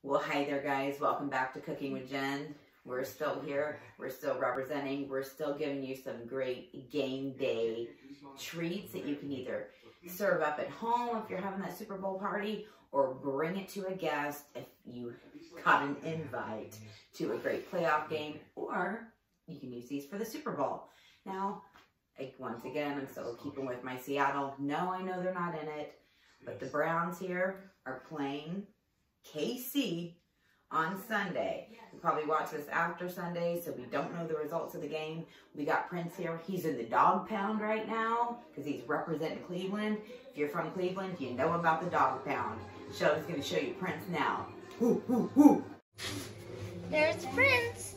Well, hi there, guys. Welcome back to Cooking with Jen. We're still here. We're still representing. We're still giving you some great game day treats that you can either serve up at home if you're having that Super Bowl party, or bring it to a guest if you got an invite to a great playoff game, or you can use these for the Super Bowl. Now, once again, I'm still keeping with my Seattle. No, I know they're not in it, but the Browns here are playing KC on Sunday. You probably watch this after Sunday, so we don't know the results of the game. We got Prince here. He's in the dog pound right now because he's representing Cleveland. If you're from Cleveland, you know about the dog pound. Shelby's going to show you Prince now. Woo, woo, woo. There's Prince.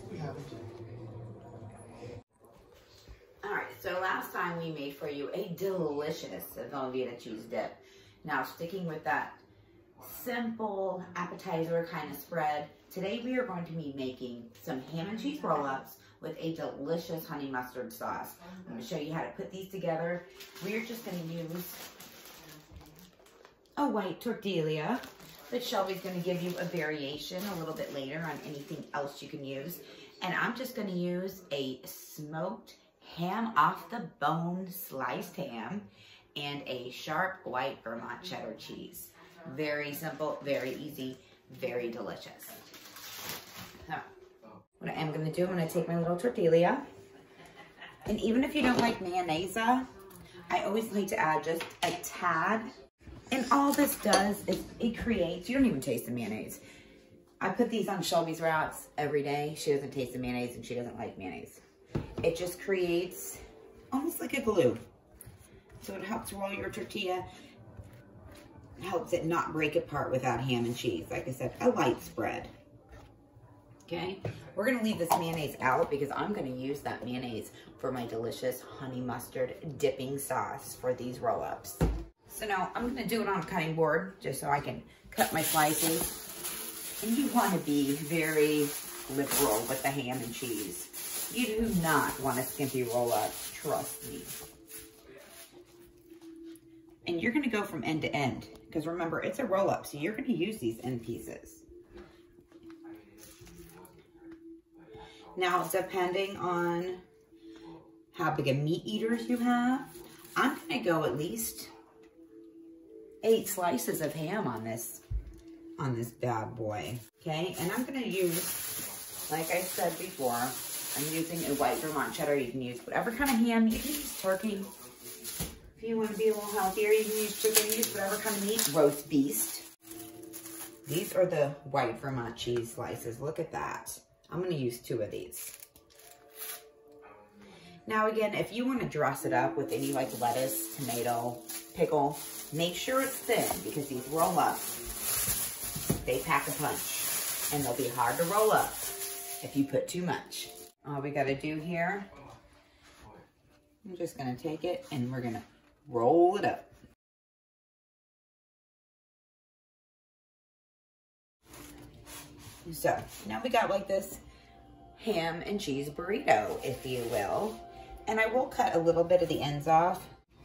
All right, so last time we made for you a delicious Velveeta cheese dip. Now, sticking with that simple appetizer kind of spread, today we are going to be making some ham and cheese roll-ups with a delicious honey mustard sauce. I'm going to show you how to put these together. We're just going to use a white tortilla, but Shelby's going to give you a variation a little bit later on anything else you can use. And I'm just going to use a smoked ham off the bone sliced ham and a sharp white Vermont cheddar cheese. Very simple, very easy, very delicious. So, what I am going to do, I'm going to take my little tortilla. And even if you don't like mayonnaise, I always like to add just a tad. And all this does is it creates, you don't even taste the mayonnaise. I put these on Shelby's wraps every day. She doesn't taste the mayonnaise and she doesn't like mayonnaise. It just creates almost like a glue. So it helps roll your tortilla. Helps it not break apart without ham and cheese. Like I said, a light spread. Okay, we're going to leave this mayonnaise out because I'm going to use that mayonnaise for my delicious honey mustard dipping sauce for these roll-ups. So now I'm going to do it on a cutting board just so I can cut my slices. And you want to be very liberal with the ham and cheese. You do not want a skimpy roll-up, trust me. And you're going to go from end to end. Because remember, it's a roll-up, so you're going to use these end pieces. Now, depending on how big of meat eaters you have, I'm going to go at least 8 slices of ham on this bad boy. Okay, and I'm going to use, like I said before, I'm using a white Vermont cheddar. You can use whatever kind of ham. You can use turkey. If you want to be a little healthier, you can use chicken, use whatever kind of meat. Roast beast. These are the white Vermont cheese slices. Look at that. I'm going to use 2 of these. Now again, if you want to dress it up with any like lettuce, tomato, pickle, make sure it's thin because these roll up. They pack a punch and they'll be hard to roll up if you put too much. All we got to do here, I'm just going to take it and we're going to roll it up. So now we got like this ham and cheese burrito, if you will. And I will cut a little bit of the ends off.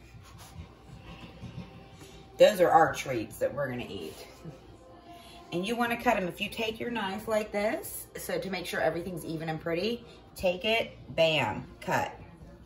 Those are our treats that we're gonna eat. And you wanna cut them, if you take your knife like this, so to make sure everything's even and pretty, take it, bam, cut.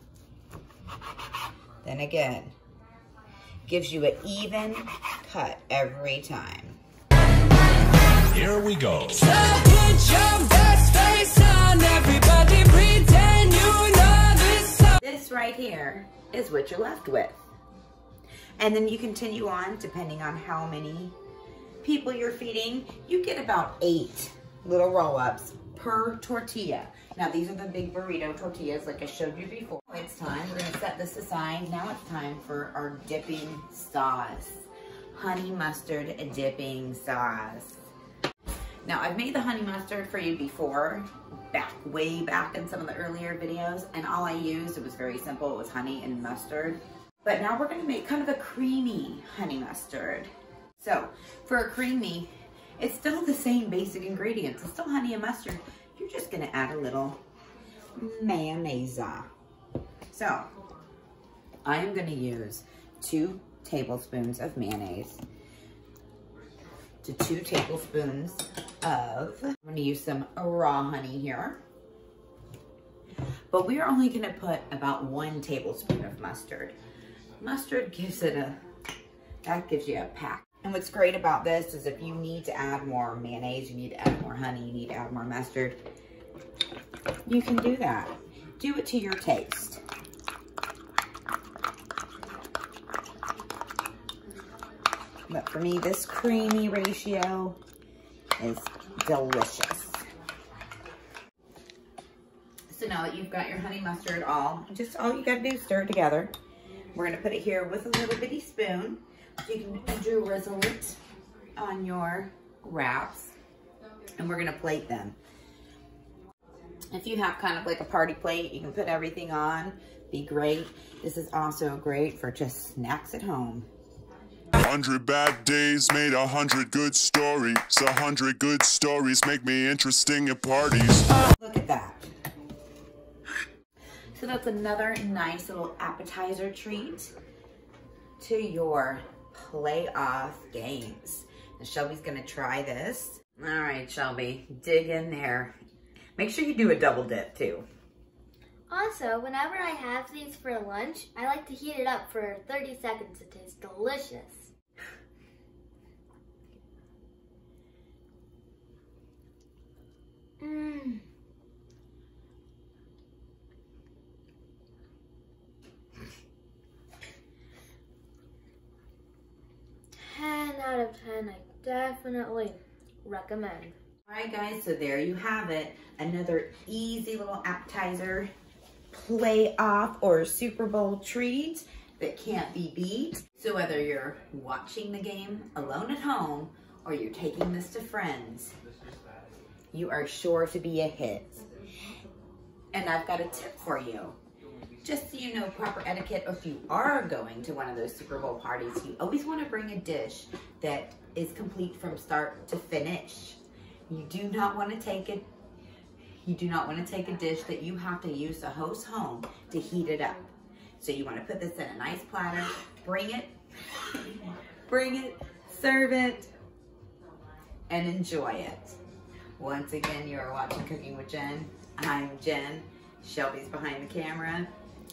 Then again, gives you an even cut every time. Here we go. So put your best face on, everybody pretend you know this song. This right here is what you're left with. And then you continue on, depending on how many people you're feeding. You get about 8 little roll-ups per tortilla. Now these are the big burrito tortillas like I showed you before. It's time, we're gonna set this aside. Now it's time for our dipping sauce. Honey mustard dipping sauce. Now I've made the honey mustard for you before, way back in some of the earlier videos, and all I used, it was very simple, it was honey and mustard. But now we're gonna make kind of a creamy honey mustard. So for a creamy, it's still the same basic ingredients. It's still honey and mustard. You're just gonna add a little mayonnaise. So I am gonna use 2 tablespoons of mayonnaise to 2 tablespoons of, I'm gonna use some raw honey here. But we are only gonna put about 1 tablespoon of mustard. Mustard gives it that gives you a pack. And what's great about this is if you need to add more mayonnaise, you need to add more honey, you need to add more mustard, you can do that. Do it to your taste. But for me, this creamy ratio is delicious. So now that you've got your honey mustard all you gotta do is stir it together. We're gonna put it here with a little bitty spoon. So you can drizzle it on your wraps. And we're gonna plate them. If you have kind of like a party plate, you can put everything on, be great. This is also great for just snacks at home. 100 bad days made 100 good stories. 100 good stories make me interesting at parties. Look at that. So that's another nice little appetizer treat to your playoff games. And Shelby's gonna try this. All right, Shelby, dig in there. Make sure you do a double dip too. Also, whenever I have these for lunch, I like to heat it up for 30 seconds. It tastes delicious. Mmm. 10 out of 10, I definitely recommend. All right, guys, so there you have it. Another easy little appetizer, playoff or Super Bowl treat that can't be beat. So whether you're watching the game alone at home or you're taking this to friends, you are sure to be a hit. And I've got a tip for you. Just so you know proper etiquette, if you are going to one of those Super Bowl parties, you always want to bring a dish that is complete from start to finish. You do not want to take it. You do not want to take a dish that you have to use the host home to heat it up. So you want to put this in a nice platter, bring it, serve it, and enjoy it. Once again, you are watching Cooking with Jen. I'm Jen. Shelby's behind the camera.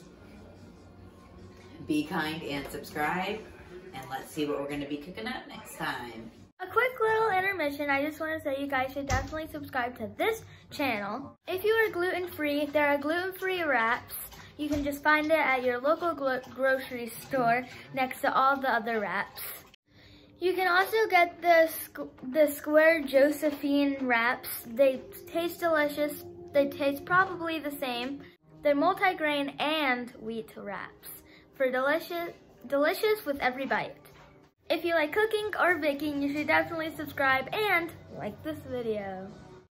Be kind and subscribe, and let's see what we're going to be cooking up next time. A quick little intermission. I just want to say you guys should definitely subscribe to this channel. If you are gluten-free, there are gluten-free wraps. You can just find it at your local grocery store next to all the other wraps. You can also get the Square Josephine wraps. They taste delicious. They taste probably the same. They're multi-grain and wheat wraps for delicious with every bite. If you like cooking or baking, you should definitely subscribe and like this video.